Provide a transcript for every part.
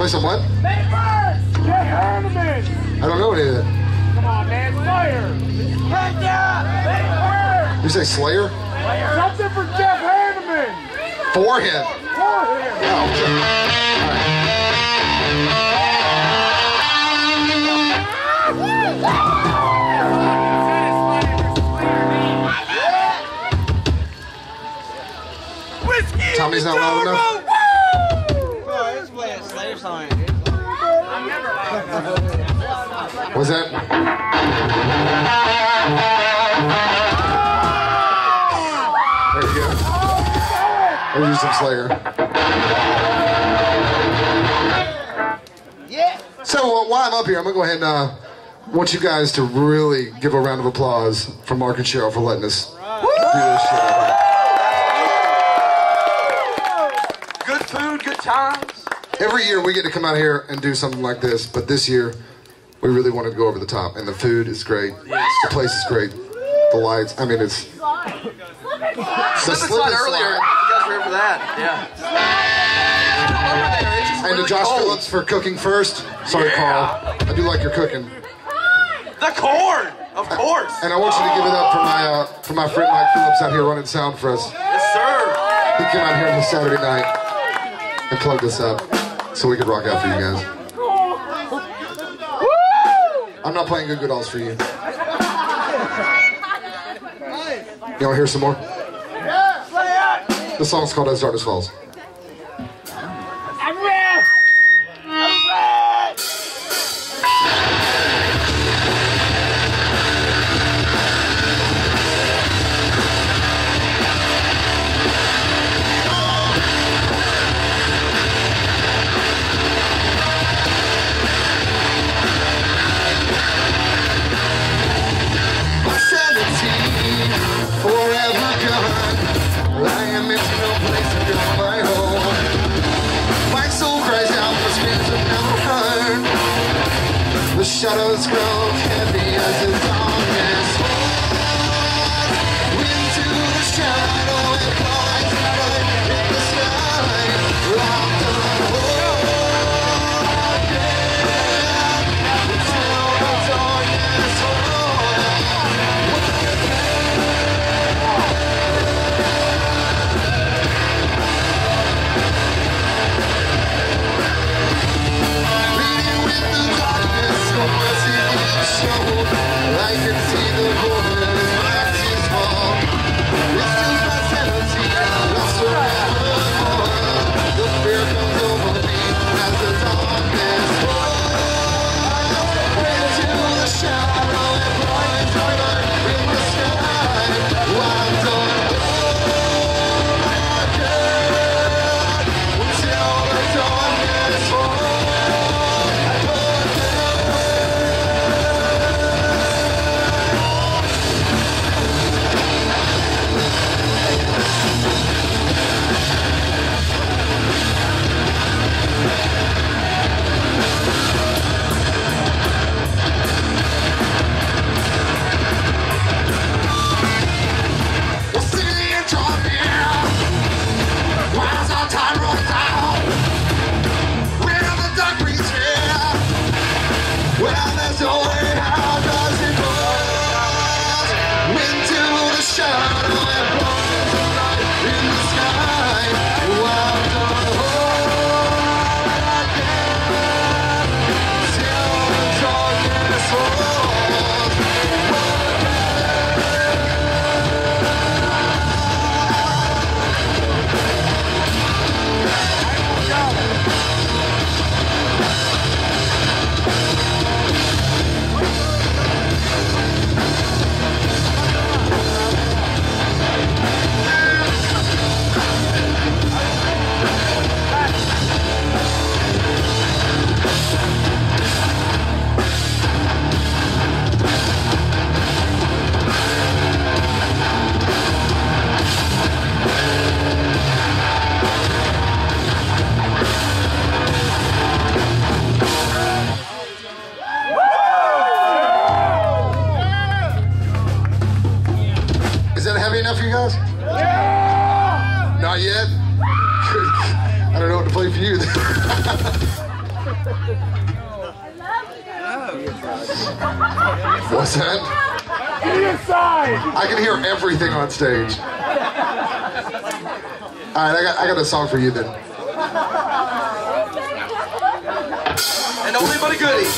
some what? I don't know any of that. Come on, man, Slayer. You say Slayer? Something for Jeff Hanneman. For him. For him. Oh, okay. Whiskey. Tommy's not loud enough. What's that? There you go. There's some Slayer. Yeah. So while I'm up here, I'm gonna go ahead and want you guys to really give a round of applause for Mark and Cheryl for letting us do this show. Good food, good times. Every year we get to come out here and do something like this, but this year we really wanted to go over the top, and the food is great. Yes. The place is great. The lights, I mean, it's... Slip and slide earlier. You guys were here for that. Yeah. And to Josh Phillips for cooking first. Sorry, Carl. I do like your cooking. The corn, of course. And I want you to give it up for my friend Mike Phillips out here running sound for us. Yes, sir. He came out here on this Saturday night and plugged us up so we could rock out for you guys. I'm not playing Good Dolls for you. You want to hear some more? The song's called As Darkness Falls. Forever gone, I am into no place to call my home. My soul cries out for spirits of never heard. The shadows grow heavy as the darkness falls. Into the shadow and flies right in the sky. Locked on again until the darkness falls. I can see the borders, matches fall. This is my sanity, lost forevermore. The fear comes over me as the darkness falls. Into the shadow and blinds right in the sky. Wild dawn again until the darkness falls. Well, there's no way, how does it go? Into the shadow and blinds the light in the sky. Wild on again till the darkness falls. Is that heavy enough for you guys? Yeah! Not yet? I don't know what to play for you. What's that? Get inside! I can hear everything on stage. All right, I got a song for you then. And only but a goodie.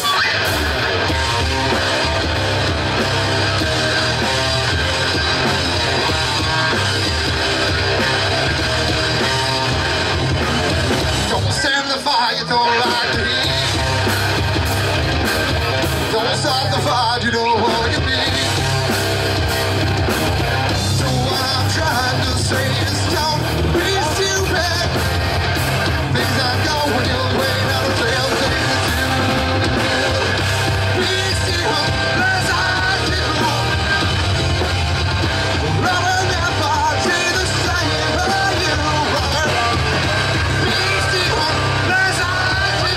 Don't stand the fire, you don't like the heat. Don't start the fire, you don't want to be. So what I'm trying to say is don't be stupid. Things are going your way, not a fail thing to do. Be stupid as I do. Rather never do the same as you are. Be stupid as I do.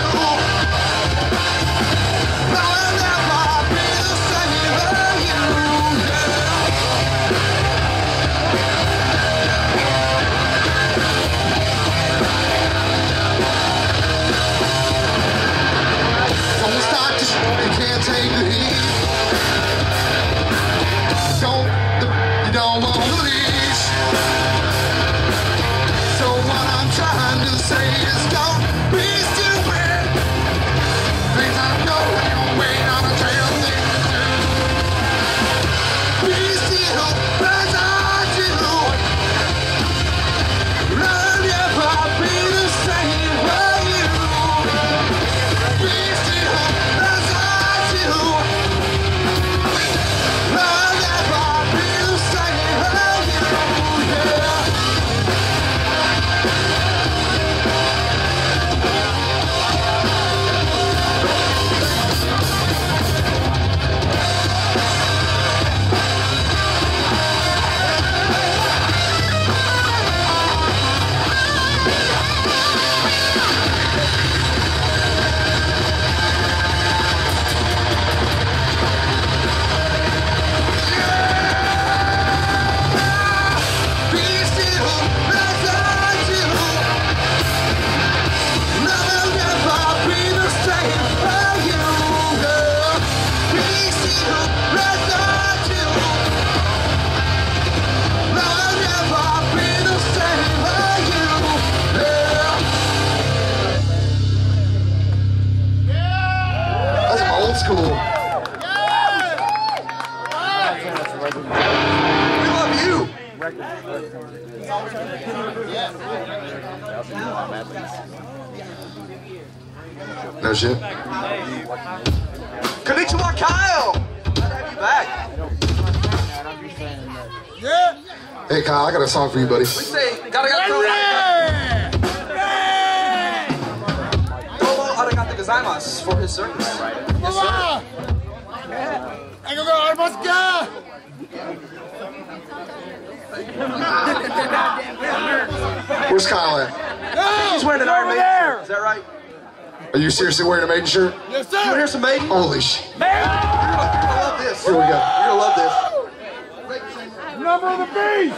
Rather never be the same as you. Don't start to you can't take the heat. You don't want the leash. So what I'm trying to say is don't be stupid. Things are going your way, not a trail thing to do. Be still as I do. I'll never be the same for you. Be still as I do. I'll never be the same for you. Yeah. Be still as I do. I'll never be the same for you. Yeah. Be still as I do. I'll never be the same for you. Yeah. That's old school. We love you. No shit. Konnichiwa, Kyle. Glad to have you back. Hey Kyle, I got a song for you, buddy. We say, gotta throw it. Domo arigato gozaimasu for his service. Yes, sir. Where's Kyle at? He's wearing an Iron Maiden shirt. Is that right? Are you seriously wearing a Maiden shirt? Yes, You want to sir! hear some Maiden? Holy shit. You're gonna love this. Here we go. You're gonna love this. Number of the beast!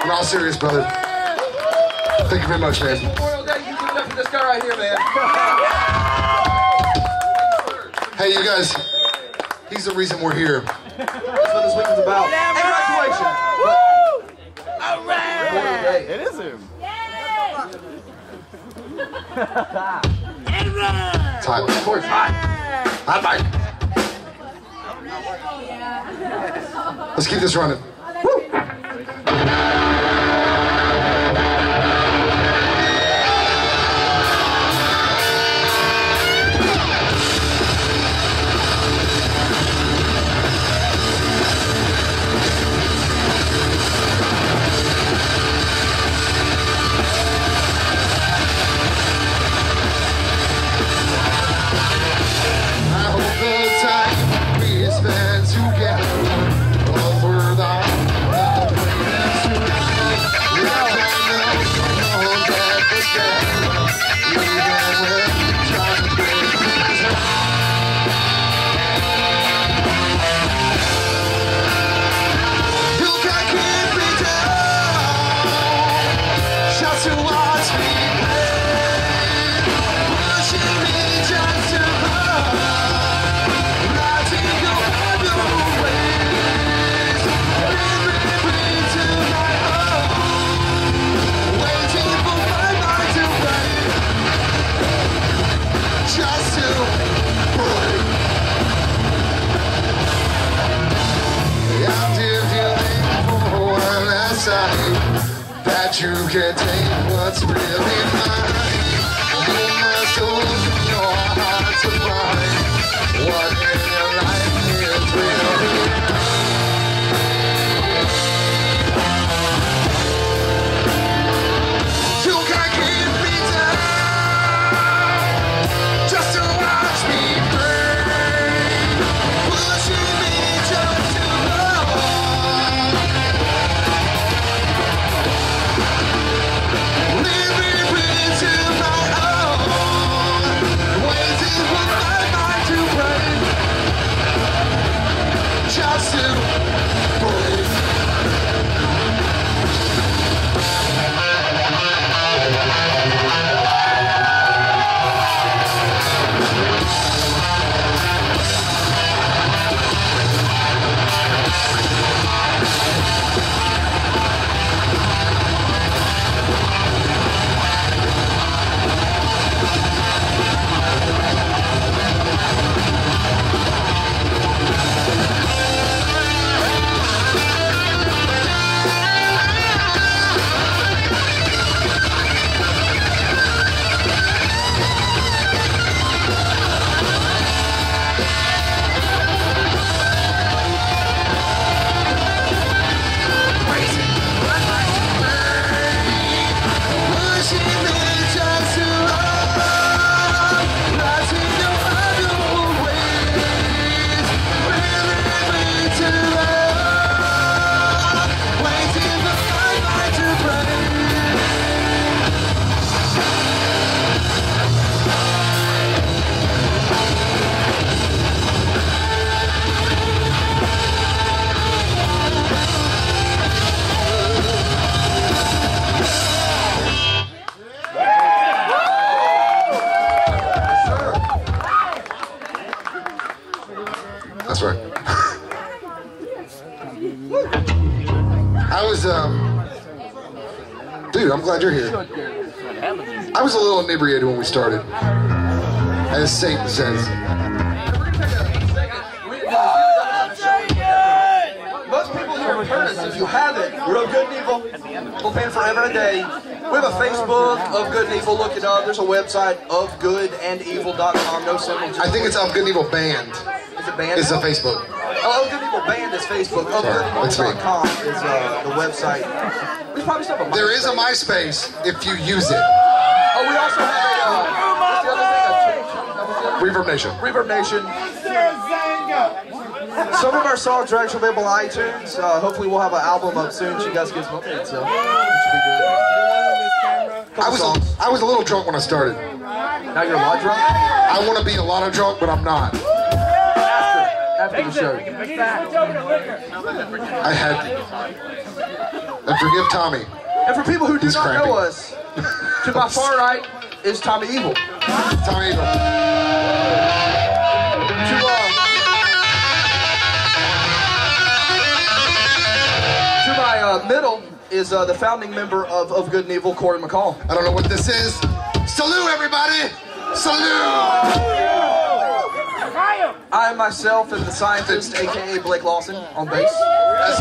In all serious, brother. Thank you very much, man. Memorial Day, you give it up for this guy right here, man. Hey, you guys. He's the reason we're here. That's what this weekend's about. And graduation. All right. It is him. It's hot. Of course, hot. Hot mic. Let's keep this running. Woo. That you can take what's really mine. You must open your heart to find what in your life is really mine. You can keep me down just to watch me burn, pushing me just too low. Just to break. That's right. I was, dude, I'm glad you're here. I was a little inebriated when we started, as Satan says. Most people here have heard us. If you haven't, we're of Good and Evil. We'll pan forever and a day. We have a Facebook of Good and Evil. Look it up. There's a website ofgoodandevil.com. No symbols. I think it's Of Good and Evil Band. Is it band? It's a Facebook. Oh, Good and Evil Band is Facebook. Ofgoodandevil.com is the website. There's probably stuff on There is a MySpace if you use it. Oh, we also have what's the other thing? Reverb Nation. Reverb Nation. Some of our songs are actually available on iTunes. Hopefully we'll have an album up soon so you guys get some updates. So it should be good. I was a little drunk when I started. Now you're a lot drunk? I want to be a lot of drunk, but I'm not. After the show. I had And forgive Tommy. And for people who do He's not cramping. know us, to my far right is Tommy Evil. Tommy Evil. To my middle is the founding member of Good and Evil, Corey McCall. I don't know what this is. Salute, everybody! Salute! I myself am the scientist, aka Blake Lawson, on bass. That's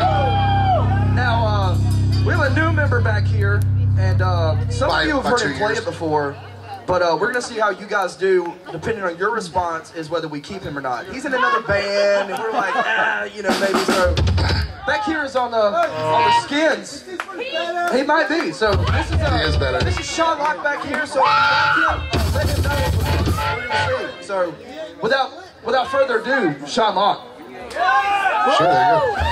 Now, we have a new member back here, and some of you have heard him play it before, but we're going to see how you guys do, depending on your response, is whether we keep him or not. He's in another band, and we're like, maybe so. Back here is on the Skins. He might be, so this is, he is better. This is Sean Locke back here, so let him know what we're going to see. So, without further ado, Sean Locke. Sure, there you go.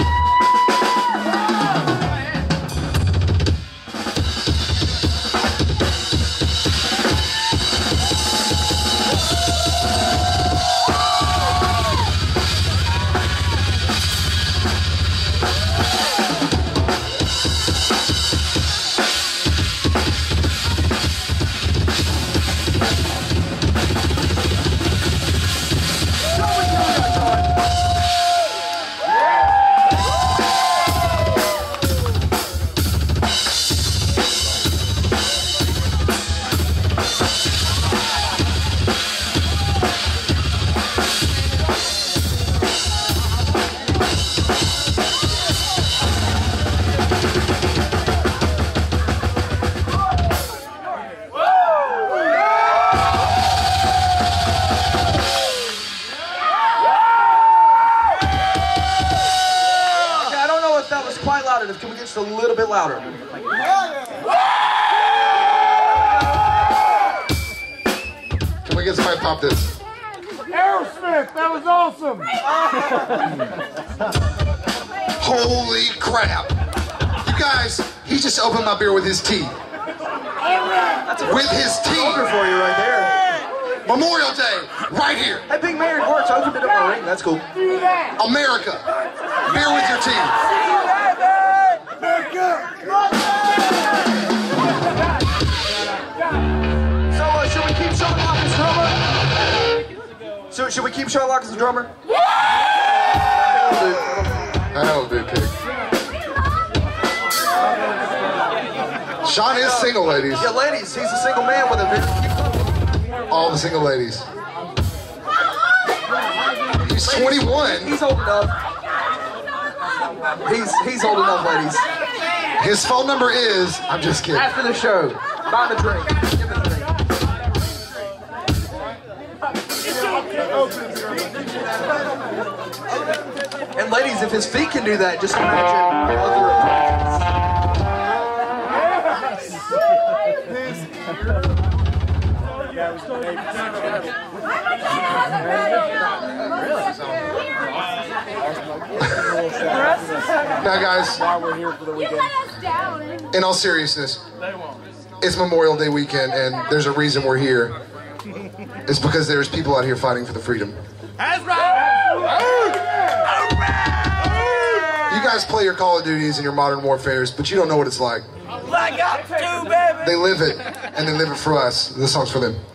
Can we get just a little bit louder? Can we get somebody to pop this? Aerosmith, that was awesome. Holy crap. You guys, he just opened my beer with his teeth. With his teeth. For you right there. Memorial Day, right here. Hey, Big Mary works. I opened it up my ring. That's cool. America, beer with your teeth. So, should we keep Sean Locke as drummer? So, should we keep Sean Locke as the drummer? That'll do, Pig. Sean is single, ladies. Yeah, ladies, he's a single man with a very... All the single ladies. He's 21. He's old enough. He's old enough, ladies. His phone number is... I'm just kidding. After the show, buy him a drink. Give him a drink. And ladies, if his feet can do that, just imagine other Now, guys, in all seriousness, it's Memorial Day weekend, and there's a reason we're here. It's because there's people out here fighting for the freedom. That's right. You guys play your Call of Duties and your Modern Warfares, but you don't know what it's like. Like up to, baby. They live it, and they live it for us. This song's for them.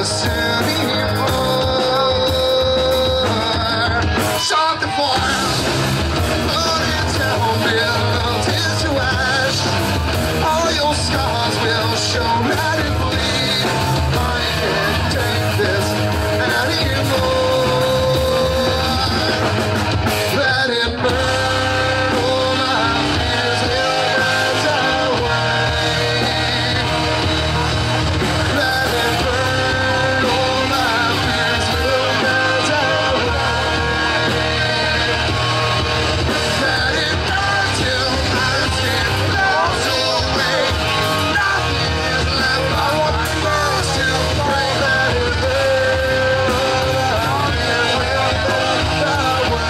this anymore. Something for but it's all melted to ash. All your scars will show that it bleed. I can't take this anymore. Let it burn, all my fears will melt away. Let it burn, all my fears will melt away. Let it burn till my skin melts away. Nothing is left but what burns to break. Let it burn, all my fears will melt away.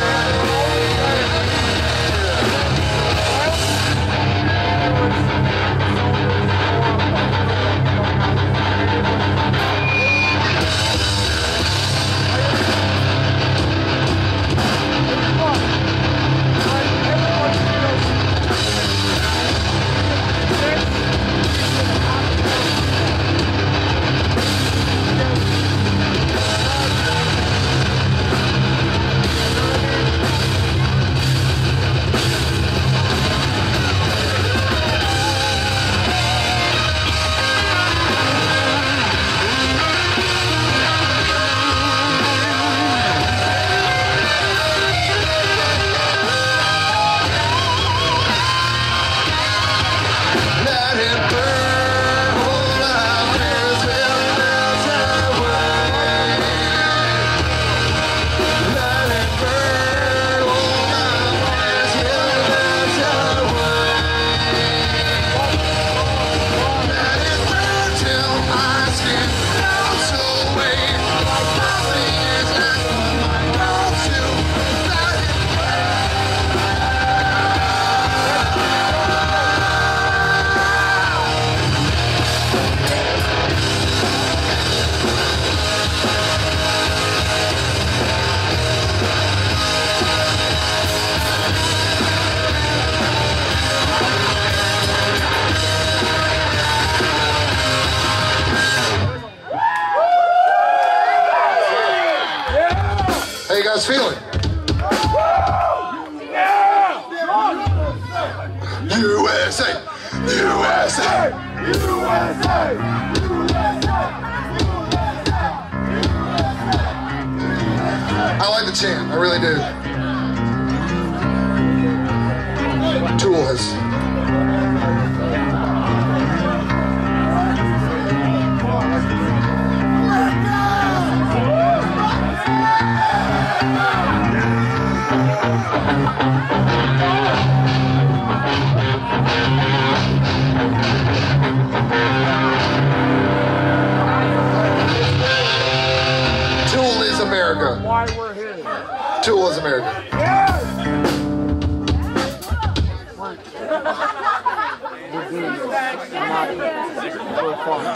Let it burn, all my fears will melt away. Let it burn, all my fears will melt away. Let it burn till my skin melts away. Nothing is left but my will to let it How you guys feeling? USA! USA! I like the chant, I really do. Tool has. Tool is America. Why we're here. Tool is America. We're doing this not for fun.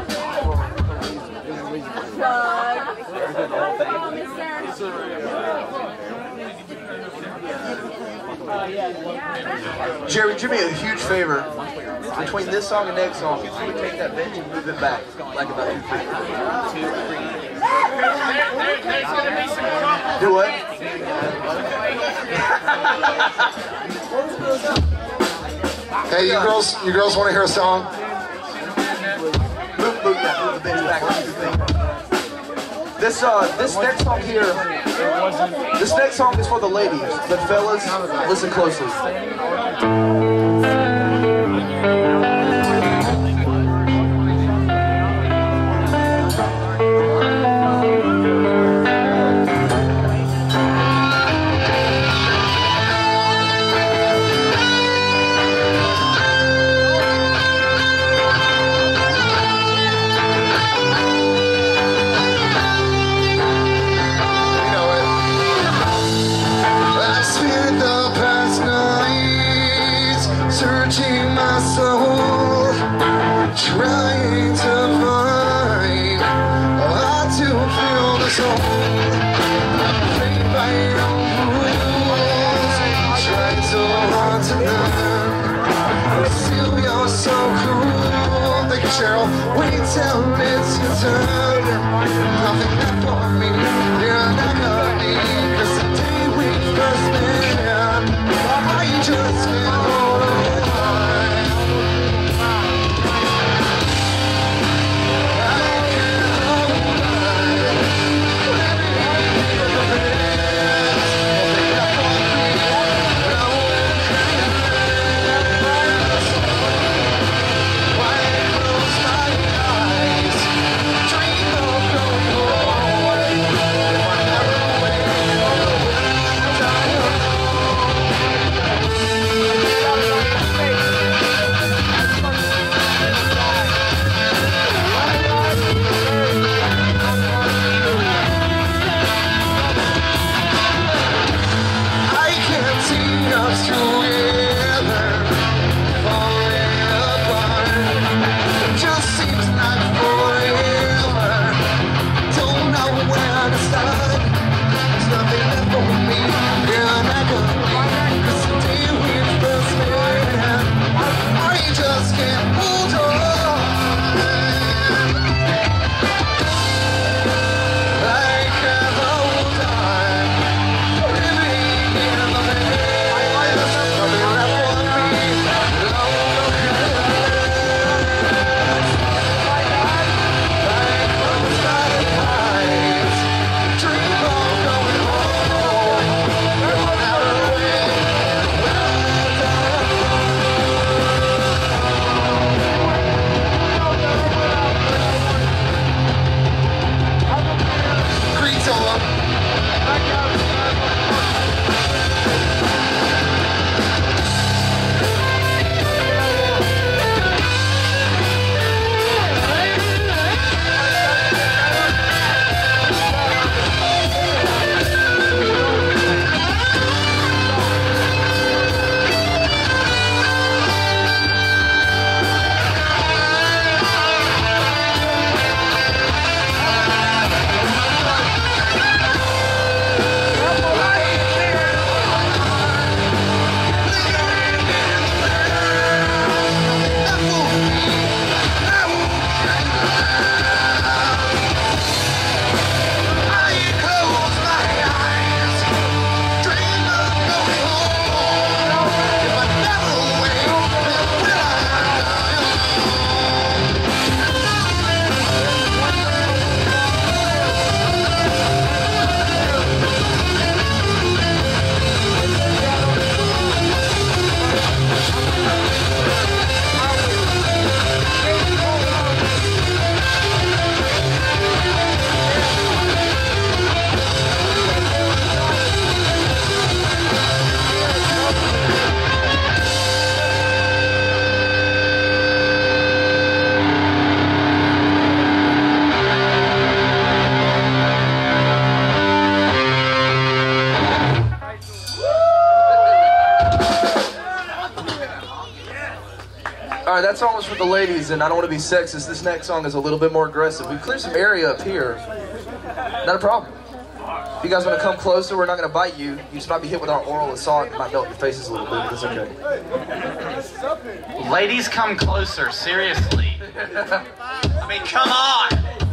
Jerry, do me a huge favor. Between this song and next song, if you would take that bench and move it back, like about 2 feet. Do what? Hey, you girls want to hear a song? Move the bench back. This next song here, this next song is for the ladies, but fellas, listen closely. Searching my soul, trying to find how to feel the soul. I'm played by your own rules, trying so hard to learn. Still, you're so cruel. Thank you, Cheryl. Wait till it's your turn. nothing left for me. You're not gonna be, 'cause the day we first met, I just can't hold on. Alright, that song was for the ladies, and I don't want to be sexist. This next song is a little bit more aggressive. We've cleared some area up here. Not a problem. If you guys want to come closer, we're not going to bite you. You just might be hit with our oral assault. It might melt your faces a little bit, but it's okay. Ladies, come closer, seriously. I mean, come on.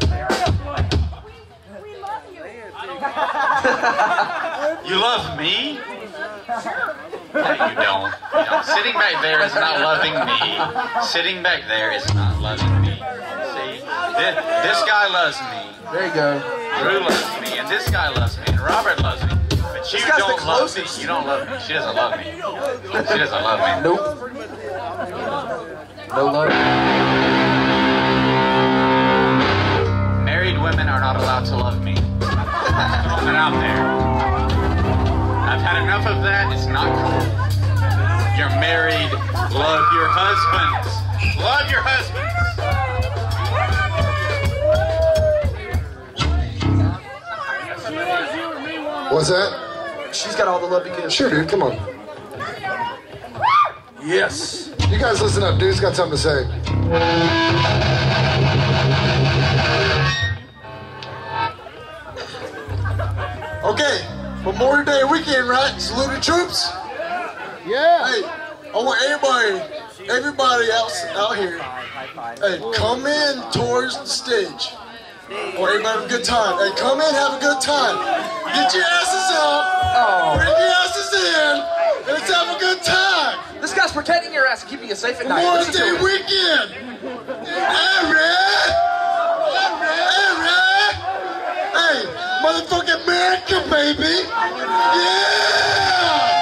You love me? No, you don't. You don't. Sitting back there is not loving me. Sitting back there is not loving me. See? This guy loves me. There you go. Drew loves me, and this guy loves me, and Robert loves me. But you don't love me. You don't love me. She doesn't love me. She doesn't love me. Nope. No love. Married women are not allowed to love me. Throwing it out there. I've had enough of that. It's not cool. You're married. Love your husbands. Love your husbands. What's that? She's got all the love to give. Sure, dude. Come on. Yes. You guys listen up. Dude's got something to say. Okay, Memorial Day weekend, right? Salute the troops. Yeah. Hey, I want everybody out here, hey, come in towards the stage. Or everybody have a good time. Hey, come in, have a good time. Get your asses up, bring your asses in, and let's have a good time. This guy's protecting your ass and keeping you safe at night. Memorial Day weekend. Eric! Hey, motherfucking America, baby! Yeah!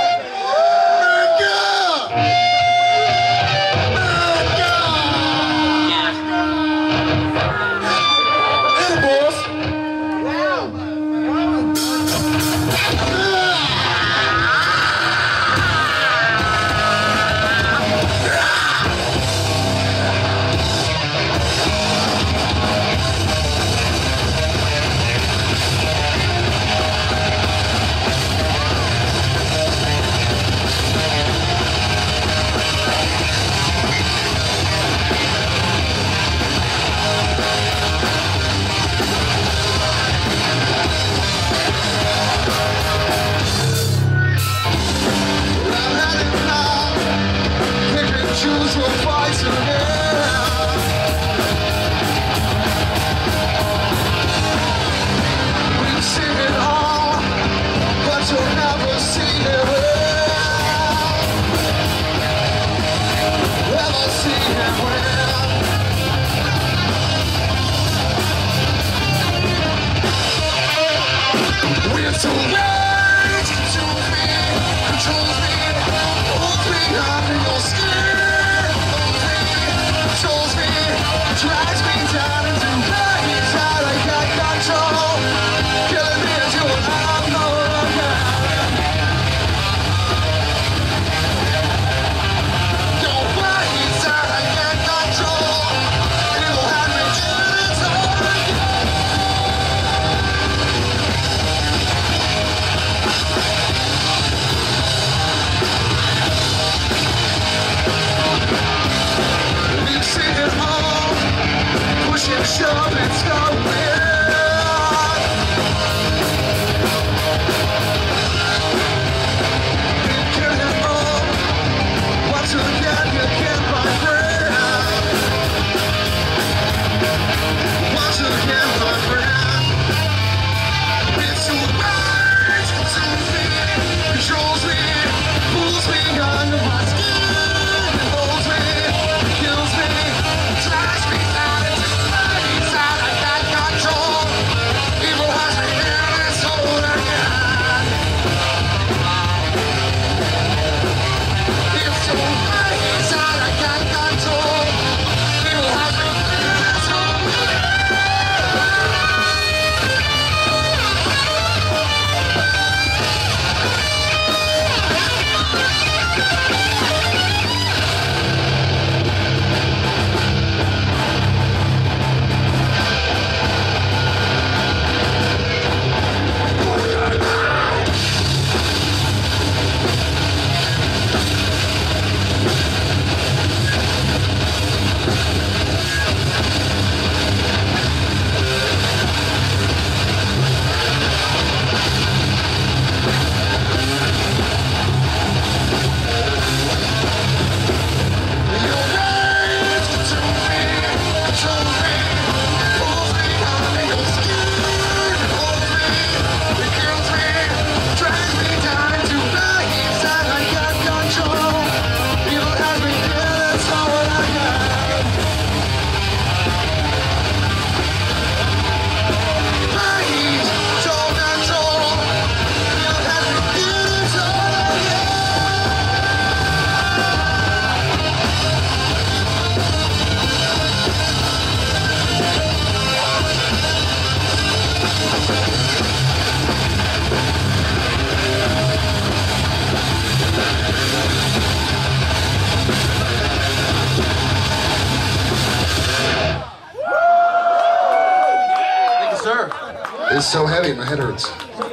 It's so heavy, my head hurts.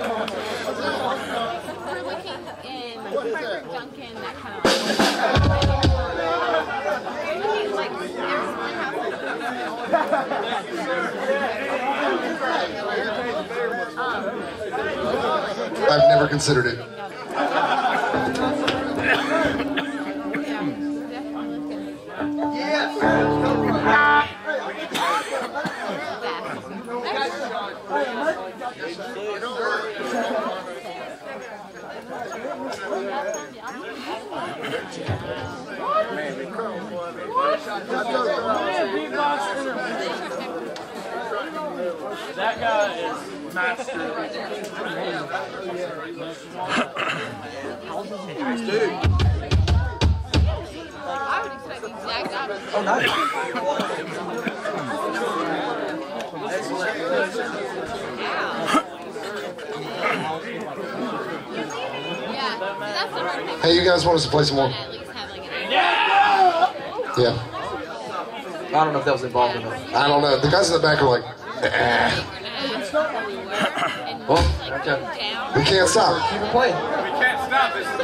I've never considered it. That guy is master. Dude. I would expect the exact opposite. Oh, nice. Yeah, that's the hard thing. Hey, you guys want us to play some more? At least have like an Yeah. I don't know if that was involved enough. I don't know. The guys in the back are like, Well, okay. we can't stop. Keep it playing. We can't stop this.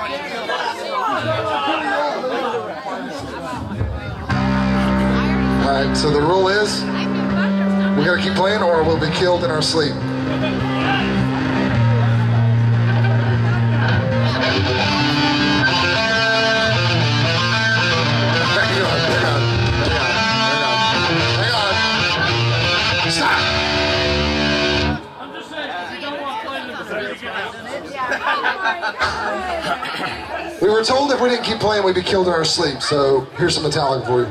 All right, so the rule is we gotta keep playing or we'll be killed in our sleep. Hang on. Stop. I'm just saying, if you don't want playing in the street, We were told if we didn't keep playing, we'd be killed in our sleep. So here's some Metallica for you.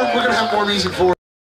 we're gonna have more music for you.